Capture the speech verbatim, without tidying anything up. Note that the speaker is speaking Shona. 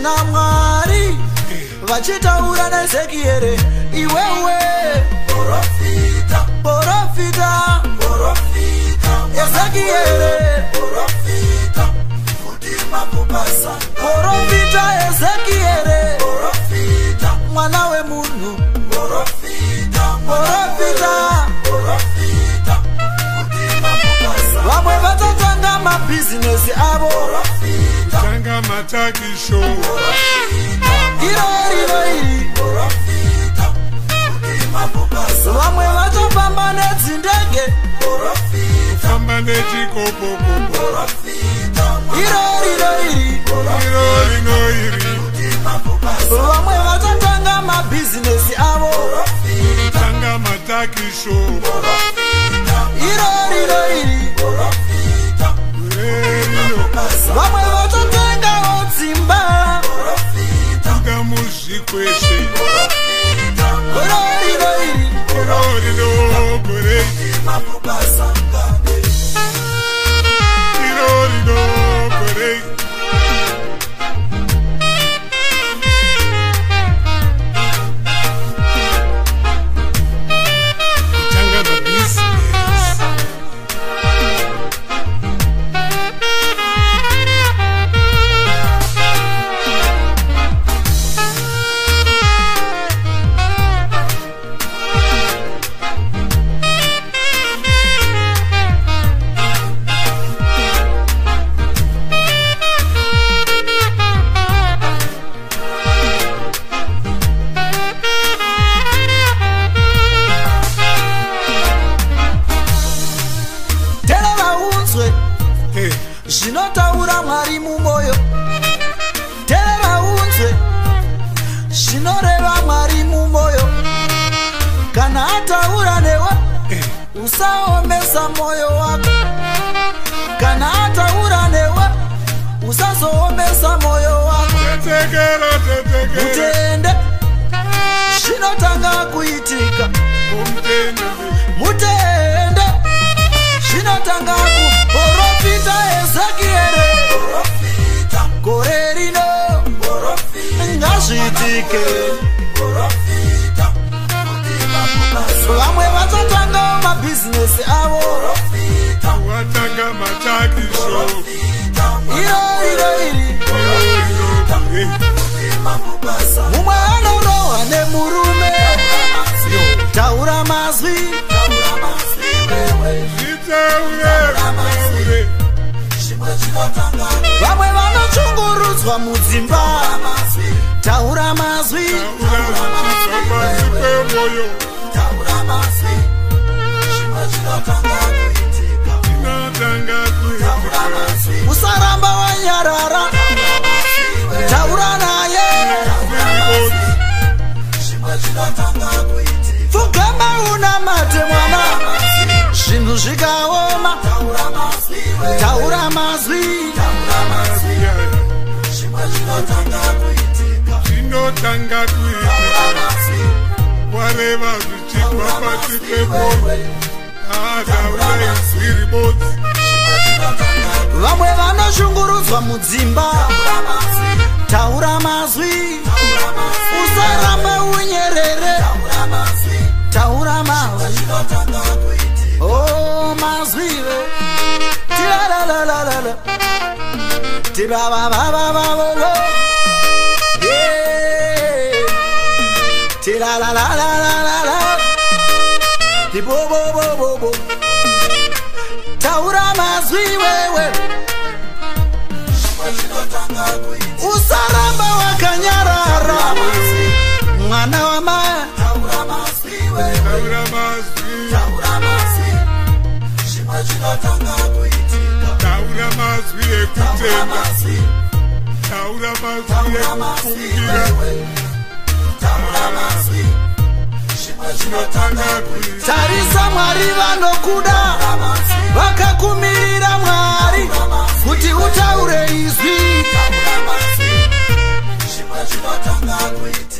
na Mwari vachitaura naEzekiere iwewe porofita porofita porofita Ezekiere porofita mutima kupasa porofita Ezekiere porofita mwana we munhu porofita porofita porofita mutima kupasa vamwe vatatanga mabizinesi avo porofita tanga matakisho irori roi porofita mutima kupasa vamwe vatofamba nedzindege porofita famba nechikopopo porofita irori roi irori noiri mutima kupasa vamwe vatatanga mabizinesi avo porofita tanga matakisho irori roi porofita vamwe vatotengawo dzimba tanga muzvikweshe irori roi irori nogore irori nogore tanga mabusiness zvinotaura Mwari mumoyo tera unzwe zvinoreva Mwari mumoyo kana ataura newe usaomesa moyo wako kana ataura newe usazoomesa moyo wako tetekera tetekera mutende zvinotanga kuitika mutende mutende zvinotanga ku porofita Ezekiere porofita gore rino porofita ngazviitike porofita mutima kupasa vamwe vatatanga mabizinesi avo porofita watanga matakisho iro iro iri porofita mutima kupasa mumwe anorohwa nemurume taura mazwi taura mazwi wewe zvitaure vamwe vanochungurudzwa mudzimba taura mazwi pasi pemoyo inotanga kuitika usaramba wanyarara taura naye pfugama una mate mwana zvinhu zvikaoma taura mazwi zvinotanga kuitika wareva zvichibva pasi pemoyo ataura izwi ribodzi vamwe vanoshungurudzwa mudzimba taura mazwi usaramba unyerere taura mazwi oh mazwi tiralalalala tirabababababo yeah tiralalalala tibobobobobo taura mazwi wewe usaramba wakanyarara mwana wa maya taura mazwi taura mazwi ekutenda taura mazwi ekufungira tarisa Mwari vanokuda vakakumirira Mwari kuti utaure izwi